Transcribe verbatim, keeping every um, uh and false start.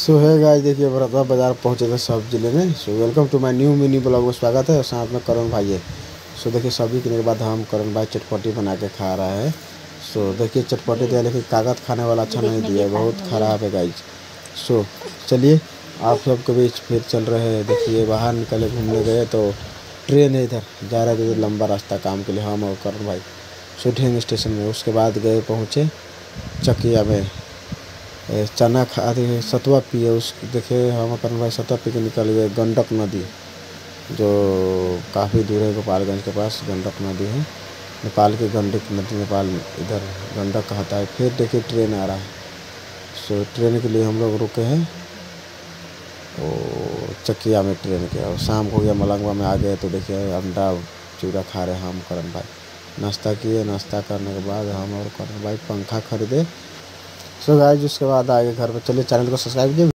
सो है गाइस, देखिए बड़ौदा बाजार पहुंचे थे सब्जी लेने। So welcome to my new mini blog में स्वागत है। और साथ में करण भाई है। सो देखिए सब्जी किने के बाद हम करण भाई चटपटी बना के खा रहा है। सो देखिए चटपटी दिया, लेकिन कागज खाने वाला अच्छा नहीं दिया है, बहुत ख़राब है गाइस। सो चलिए आप सबके बीच फिर चल रहे हैं। देखिए बाहर निकले घूमने गए तो ट्रेन है इधर जा रहे थे, लंबा रास्ता काम के लिए हम और करण भाई। सो ट्रेन स्टेशन में उसके बाद गए पहुँचे चकिया में, चना खा सतुआ पिए। उस देखिए हम करण भाई सतुआ पी के निकल गए गंडक नदी, जो काफ़ी दूर है गोपालगंज के पास। गंडक नदी है, नेपाल की गंडक नदी, नेपाल इधर गंडक कहता है। फिर देखिए ट्रेन आ रहा है। सो ट्रेन के लिए हम लोग रुके हैं तो चकिया में ट्रेन के। और शाम हो गया, मलंगवा में आ गए तो देखिए अंडा चूरा खा रहे हम करण भाई। नाश्ता किए, नाश्ता करने के बाद हम और करण भाई पंखा खरीदे। सो गाइस उसके बाद आगे घर पर। चलिए चैनल को सब्सक्राइब कीजिए।